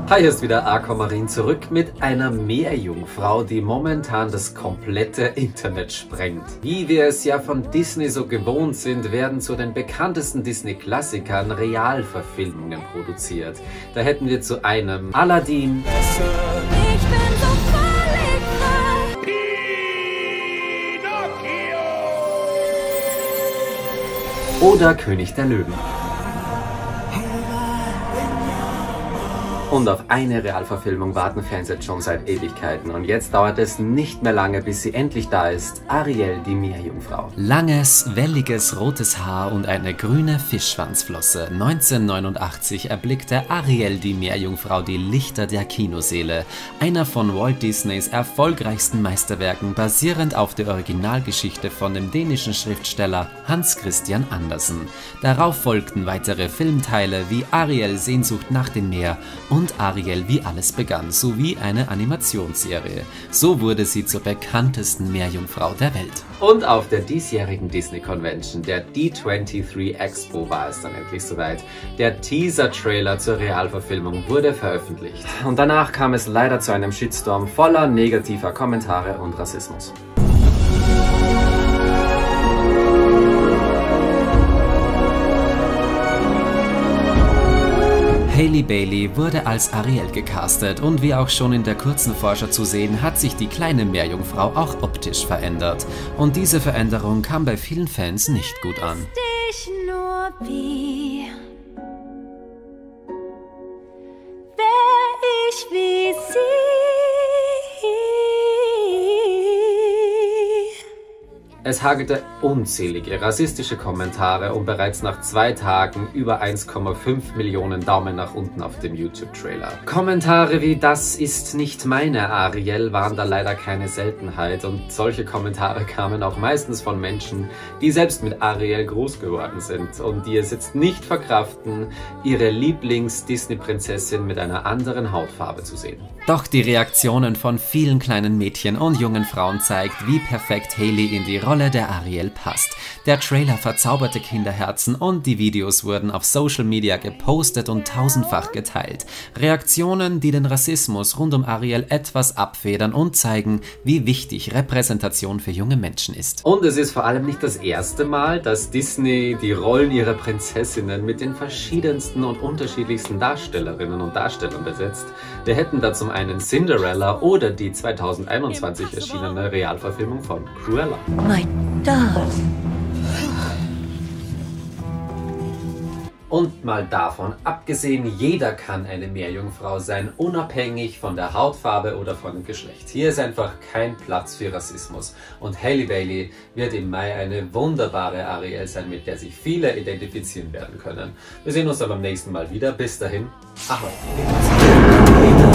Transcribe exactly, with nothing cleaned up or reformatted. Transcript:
Hi, hier ist wieder Aquamarin zurück mit einer Meerjungfrau, die momentan das komplette Internet sprengt. Wie wir es ja von Disney so gewohnt sind, werden zu den bekanntesten Disney-Klassikern Realverfilmungen produziert. Da hätten wir zu einem Aladdin, Ich bin so völlig frei. oder König der Löwen. Und auf eine Realverfilmung warten Fans jetzt schon seit Ewigkeiten. Und jetzt dauert es nicht mehr lange, bis sie endlich da ist. Ariel, die Meerjungfrau. Langes, welliges rotes Haar und eine grüne Fischschwanzflosse. neunzehnhundertneunundachtzig erblickte Ariel, die Meerjungfrau, die Lichter der Kinoseele. Einer von Walt Disneys erfolgreichsten Meisterwerken, basierend auf der Originalgeschichte von dem dänischen Schriftsteller Hans Christian Andersen. Darauf folgten weitere Filmteile wie Ariel, Sehnsucht nach dem Meer und Ariel, wie alles begann, sowie eine Animationsserie. So wurde sie zur bekanntesten Meerjungfrau der Welt. Und auf der diesjährigen Disney Convention, der D dreiundzwanzig Expo, war es dann endlich soweit. Der Teaser-Trailer zur Realverfilmung wurde veröffentlicht. Und danach kam es leider zu einem Shitstorm voller negativer Kommentare und Rassismus. Hailey Bailey wurde als Ariel gecastet und wie auch schon in der kurzen Vorschau zu sehen, hat sich die kleine Meerjungfrau auch optisch verändert. Und diese Veränderung kam bei vielen Fans nicht gut an. Dich nur wie wär ich wie sie. Es hagelte unzählige rassistische Kommentare und bereits nach zwei Tagen über eins Komma fünf Millionen Daumen nach unten auf dem YouTube-Trailer. Kommentare wie „Das ist nicht meine Ariel" waren da leider keine Seltenheit und solche Kommentare kamen auch meistens von Menschen, die selbst mit Ariel groß geworden sind und die es jetzt nicht verkraften, ihre Lieblings-Disney-Prinzessin mit einer anderen Hautfarbe zu sehen. Doch die Reaktionen von vielen kleinen Mädchen und jungen Frauen zeigt, wie perfekt Hailey in die Rolle der Ariel passt. Der Trailer verzauberte Kinderherzen und die Videos wurden auf Social Media gepostet und tausendfach geteilt. Reaktionen, die den Rassismus rund um Ariel etwas abfedern und zeigen, wie wichtig Repräsentation für junge Menschen ist. Und es ist vor allem nicht das erste Mal, dass Disney die Rollen ihrer Prinzessinnen mit den verschiedensten und unterschiedlichsten Darstellerinnen und Darstellern besetzt. Wir hätten da zum einen Cinderella oder die zweitausendeinundzwanzig erschienene Realverfilmung von Cruella. My darling. Und mal davon abgesehen, jeder kann eine Meerjungfrau sein, unabhängig von der Hautfarbe oder von dem Geschlecht. Hier ist einfach kein Platz für Rassismus. Und Hailey Bailey wird im Mai eine wunderbare Ariel sein, mit der sich viele identifizieren werden können. Wir sehen uns dann beim nächsten Mal wieder. Bis dahin, Ahoi!